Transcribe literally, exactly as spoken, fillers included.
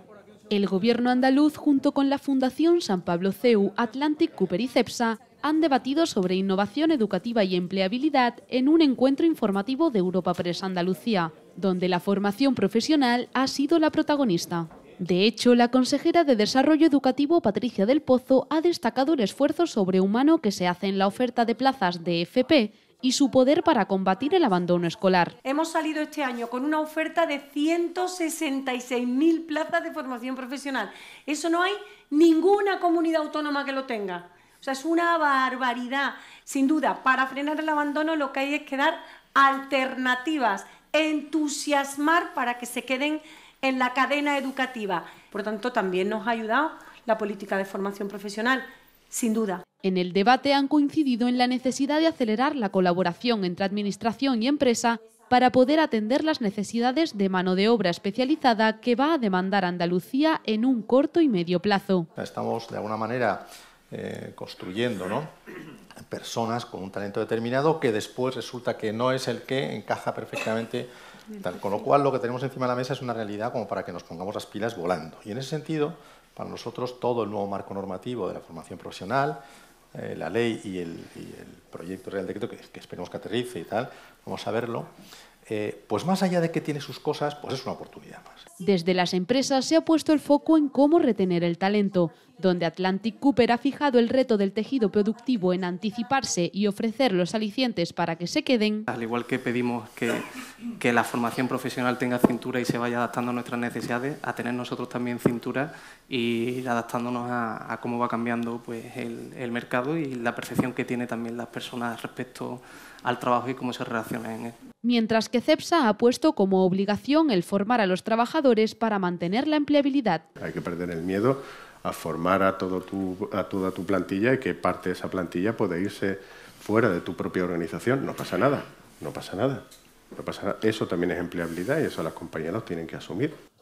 El Gobierno andaluz, junto con la Fundación San Pablo C E U, Atlantic Cooper y Cepsa, han debatido sobre innovación educativa y empleabilidad en un encuentro informativo de Europa Press Andalucía, donde la formación profesional ha sido la protagonista. De hecho, la consejera de Desarrollo Educativo, Patricia del Pozo, ha destacado el esfuerzo sobrehumano que se hace en la oferta de plazas de F P y su poder para combatir el abandono escolar. Hemos salido este año con una oferta de ciento sesenta y seis mil plazas de formación profesional. Eso no hay ninguna comunidad autónoma que lo tenga. O sea, es una barbaridad. Sin duda, para frenar el abandono lo que hay es que dar alternativas, entusiasmar para que se queden en la cadena educativa. Por lo tanto, también nos ha ayudado la política de formación profesional, sin duda. En el debate han coincidido en la necesidad de acelerar la colaboración entre administración y empresa para poder atender las necesidades de mano de obra especializada que va a demandar Andalucía en un corto y medio plazo. Estamos, de alguna manera, eh, construyendo, ¿no?, personas con un talento determinado que después resulta que no es el que encaja perfectamente. Tal, con lo cual, lo que tenemos encima de la mesa es una realidad como para que nos pongamos las pilas volando. Y en ese sentido, para nosotros, todo el nuevo marco normativo de la formación profesional, eh, la ley y el, y el proyecto Real Decreto, que, que esperemos que aterrice y tal, vamos a verlo, eh, pues más allá de que tiene sus cosas, pues es una oportunidad más. Desde las empresas se ha puesto el foco en cómo retener el talento, donde Atlantic Cooper ha fijado el reto del tejido productivo en anticiparse y ofrecer los alicientes para que se queden. Al igual que pedimos que, que la formación profesional tenga cintura y se vaya adaptando a nuestras necesidades, a tener nosotros también cintura y ir adaptándonos a, a cómo va cambiando pues, el, el mercado y la percepción que tienen también las personas respecto al trabajo y cómo se relacionan en él. Mientras que Cepsa ha puesto como obligación el formar a los trabajadores para mantener la empleabilidad. Hay que perder el miedo a formar a, todo tu, a toda tu plantilla y que parte de esa plantilla puede irse fuera de tu propia organización. No pasa nada, no pasa nada. No pasa nada. Eso también es empleabilidad y eso las compañías lo tienen que asumir.